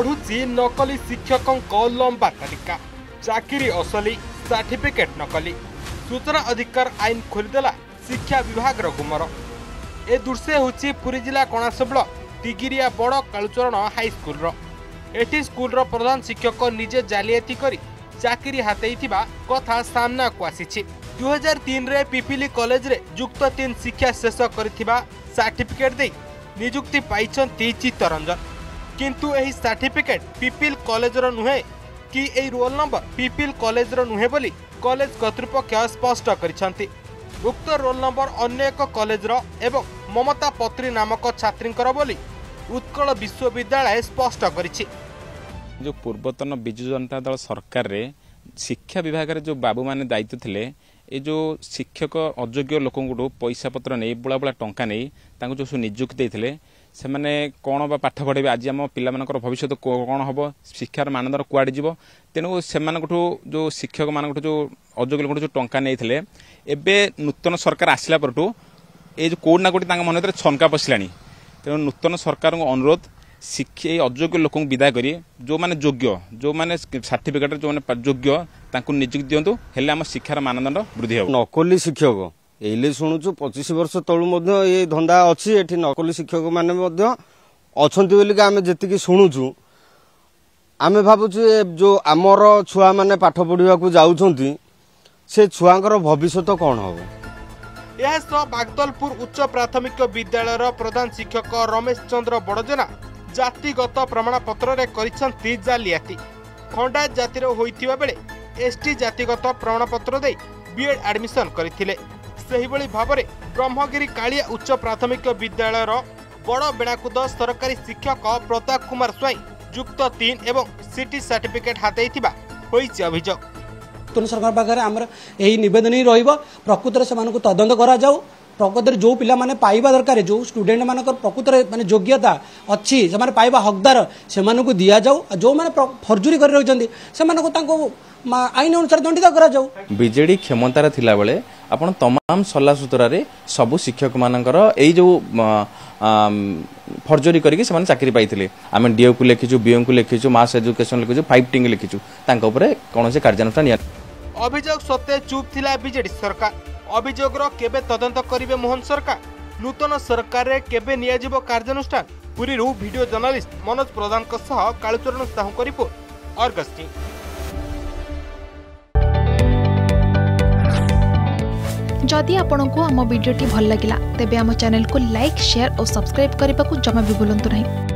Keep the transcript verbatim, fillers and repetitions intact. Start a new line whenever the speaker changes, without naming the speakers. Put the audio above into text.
बढ़ुची नकली शिक्षकों लंबा तालिका चाकरी असली सर्टिफिकेट नकली सूचना अधिकार आईन खोलीदेला शिक्षा विभाग गुमर। ए दृश्य होची पुरी जिला कणासबल तिगिरिया बड़ कालुचरण हाईस्कल एटी स्कूल प्रधान शिक्षक निजे जालियाती करी चाकरी हाथेइथिबा कथा सामना को आसीछि। दो हज़ार तीन रे पिपिली कॉलेज रे युक्त तीन शिक्षा शेष करिथिबा सर्टिफिकेट दे नियुक्ति पाइछन्ति चित्तरंजन, किंतु एही सर्टिफिकेट पिपिल कॉलेज रो नुहे कि एही रोल नंबर पिपिल कॉलेज रो नुहे बोली कॉलेज कर्तृपक्ष स्पष्ट करिसंति। उक्त रोल नंबर अन्य एक कॉलेज रो एवं ममता पत्री नामक छात्रींकर बोली उत्कल विश्वविद्यालय स्पष्ट करिछि।
जो पूर्वतन बिजु जनता दल सरकार रे शिक्षा विभाग रे जो बाबू माने दायित्व थिले ए जो शिक्षक अयोग्य लोकंकु पैसा पत्र नहीं बुला बुला टंका नहीं तांको जो नियुक्ति देथिले से माने कोन बा पाठ पढ़ेबे आज हम पिला मानकर भविष्य कोन हबो शिक्षार मानदंड कुआडे जीवो तेनु सेमानकठु जो शिक्षक मानकठु जो अयोग्य लोकंकु जो टंका नैथिले एबे नूतन सरकार आसिला परटु ए जो कोड ना कोडी तांका मन भीतर छनका पसिलानी। तेनु नूतन सरकार को अनुरोध शिक्षा अयोग्य लोक विदा करी जो माने योग्य जो माने सर्टिफिकेट जो माने योग्य तांको नियुक्ति दियंतु हेले हम शिक्षार मानदंड वृद्धि हो।
नकली शिक्षक एले शुणुचु पच्चीस वर्ष तळु मध्ये ए धंदा अछि एठी नकली शिक्षक माने मध्ये अछंती बोली आमे जेतिकी शुणुचु आमे भाबुचु जो आमर छुआ माने पाठ पढिबा को जाउछंती से छुआंकर भविष्य कोन होबो।
यह सह बागदलपुर उच्च प्राथमिक विद्यालय प्रधान शिक्षक रमेश चंद्र बड़जना जातिगत प्रमाणपत्र रे करिसंती जालियाती। खंडायत जातिर होइथिबा बेले एसटी जातिगत प्रमाणपत्र दे बीएड एडमिशन करथिले। सही बळी भाबरे ब्रह्मगिरी कालिया उच्च प्राथमिक विद्यालय बड़ बेणाकुद सरकारी शिक्षक प्रताप कुमार स्वाई युक्त तीन एवं सिटी सर्टिफिकेट हाथेइथिबा होइछि अभियोग।
नूतन सरकार पाखे आमर यही नवेदन ही रहिबो प्रकृत से मानक तदंत करा जाऊ प्रकृत जो पिला माने पाइबा दरकार जो स्टूडेंट मानक प्रकृत माने योग्यता अच्छी से माने पाइबा हकदार से मानक दिया जाऊ जो माने फर्जुरी कर रहिसंती से मानक तांको आईन अनुसार दंडित करा जाऊ।
बीजेडी क्षमतार थिला बेले आपण तमाम सल्ला सूत्रा रे सबु शिक्षक मानकर एई जो फर्जरी करके से चाकरी पाइथिले आमे डीओ को लिखिछु बीओ को लिखिछु मास एजुकेशन लिखिछु फाइव टिंग लिखिछु तांको ऊपर कोनोसे कार्यानुष्ठान निया।
अभियोग सत्य चुप थिला बीजेडी सरकार अभियोगर केबे तदंत करिवे मोहन सरकार नूतन सरकार रे केबे नियाजिबो कार्यानुष्ठान पुरी रु वीडियो जर्नलिस्ट मनोज प्रधान को सह कालुचरण साहू को रिपोर्ट अर्गस न्यूज।
जदि आपंक आम भिडी भल लगा तेब आम चैनल को लाइक शेयर और सब्सक्राइब करने को जमा भी भूलु नहीं।